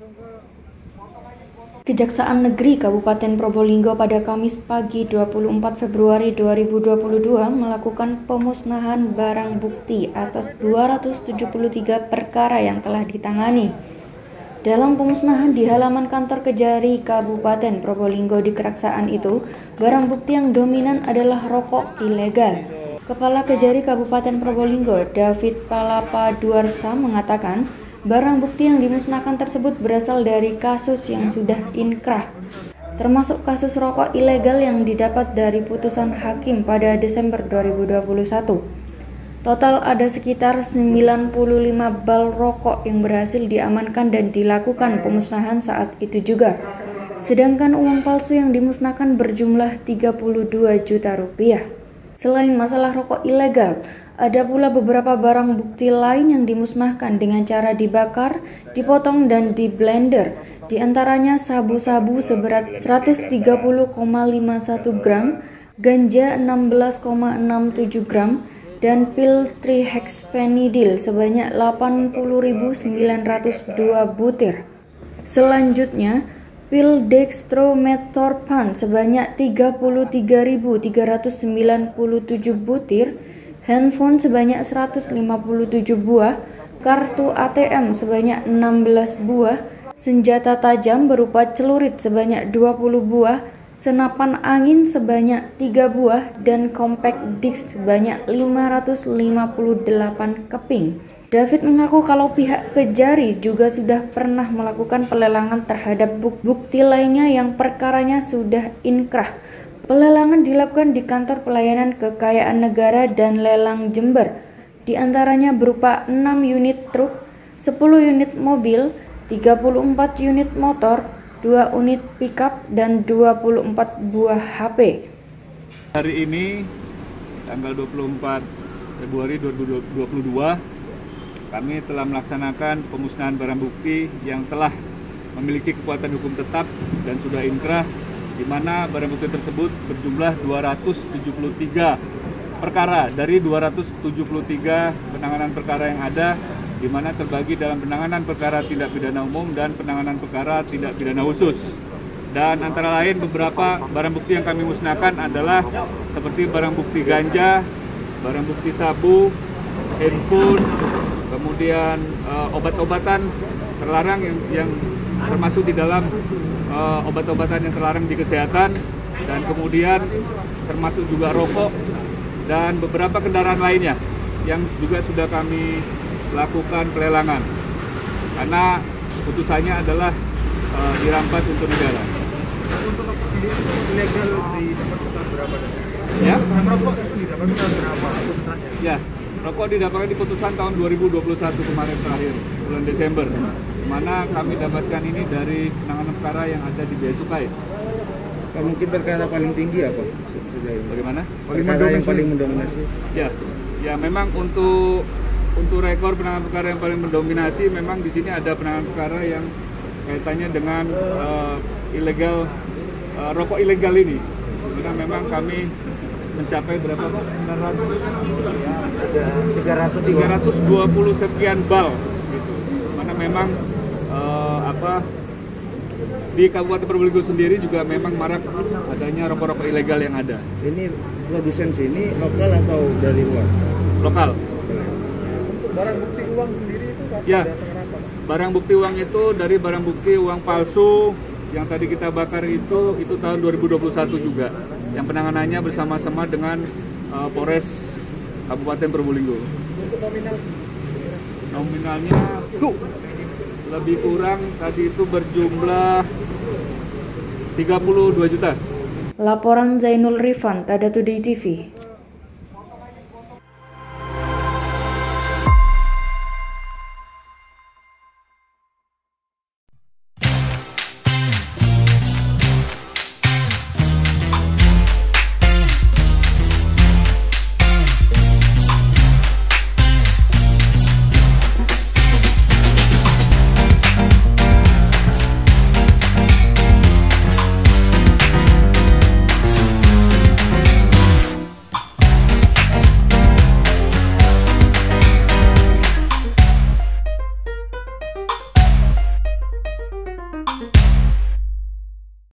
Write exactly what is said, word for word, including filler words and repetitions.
Kejaksaan Negeri Kabupaten Probolinggo pada Kamis pagi dua puluh empat Februari dua ribu dua puluh dua melakukan pemusnahan barang bukti atas dua ratus tujuh puluh tiga perkara yang telah ditangani. Dalam pemusnahan di halaman kantor Kejari Kabupaten Probolinggo di Keraksaan itu, barang bukti yang dominan adalah rokok ilegal. Kepala Kejari Kabupaten Probolinggo, David Palapaduarsa, mengatakan barang bukti yang dimusnahkan tersebut berasal dari kasus yang sudah inkrah, termasuk kasus rokok ilegal yang didapat dari putusan hakim pada Desember dua ribu dua puluh satu. Total ada sekitar sembilan puluh lima bal rokok yang berhasil diamankan dan dilakukan pemusnahan saat itu juga. Sedangkan uang palsu yang dimusnahkan berjumlah tiga puluh dua juta rupiah. Selain masalah rokok ilegal, ada pula beberapa barang bukti lain yang dimusnahkan dengan cara dibakar, dipotong, dan diblender. Di antaranya sabu-sabu seberat seratus tiga puluh koma lima satu gram, ganja enam belas koma enam tujuh gram, dan pil trihexpenidil sebanyak delapan puluh ribu sembilan ratus dua butir. Selanjutnya, pil dextrometorphan sebanyak tiga puluh tiga ribu tiga ratus sembilan puluh tujuh butir, handphone sebanyak seratus lima puluh tujuh buah, kartu A T M sebanyak enam belas buah, senjata tajam berupa celurit sebanyak dua puluh buah, senapan angin sebanyak tiga buah, dan compact disc sebanyak lima ratus lima puluh delapan keping. David mengaku kalau pihak Kejari juga sudah pernah melakukan pelelangan terhadap bukti lainnya yang perkaranya sudah inkrah. Pelelangan dilakukan di Kantor Pelayanan Kekayaan Negara dan Lelang Jember, di antaranya berupa enam unit truk, sepuluh unit mobil, tiga puluh empat unit motor, dua unit pickup, dan dua puluh empat buah H P. Hari ini, tanggal dua puluh empat Februari dua ribu dua puluh dua, kami telah melaksanakan pemusnahan barang bukti yang telah memiliki kekuatan hukum tetap dan sudah inkrah, di mana barang bukti tersebut berjumlah dua ratus tujuh puluh tiga perkara dari dua ratus tujuh puluh tiga penanganan perkara yang ada, di mana terbagi dalam penanganan perkara tindak pidana umum dan penanganan perkara tindak pidana khusus. Dan antara lain beberapa barang bukti yang kami musnahkan adalah seperti barang bukti ganja, barang bukti sabu, handphone, kemudian uh, obat-obatan terlarang yang, yang termasuk di dalam uh, obat-obatan yang terlarang di kesehatan, dan kemudian termasuk juga rokok dan beberapa kendaraan lainnya yang juga sudah kami lakukan pelelangan karena putusannya adalah uh, dirampas untuk negara. Untuk rokok sendiri ilegal di putusan berapa? Ya? Rokok itu didapat berapa putusannya? Ya, rokok didapatkan di putusan tahun dua ribu dua puluh satu kemarin terakhir bulan Desember, mana kami dapatkan ini dari penanganan perkara yang ada di Bea Cukai. Mungkin perkara paling tinggi apa? Bagaimana? Perkara yang paling mendominasi? Ya, ya memang untuk untuk rekor penanganan perkara yang paling mendominasi, memang di sini ada penanganan perkara yang kaitannya dengan uh, ilegal uh, rokok ilegal ini. Karena memang kami mencapai berapa? tiga ratus dua puluh sekian bal gitu. Mana memang uh, apa di Kabupaten Probolinggo sendiri juga memang marak adanya rokok-rokok ilegal yang ada. Ini produsen sini lokal atau dari luar? Lokal. Untuk barang bukti uang sendiri itu apa? Ya, barang bukti uang itu dari barang bukti uang palsu yang tadi kita bakar itu itu tahun dua ribu dua puluh satu juga, yang penanganannya bersama-sama dengan uh, Polres Kabupaten Probolinggo. Untuk nominal? Nominalnya lebih kurang tadi itu berjumlah tiga puluh dua juta. Laporan Zainul Rifan, Tada Today T V.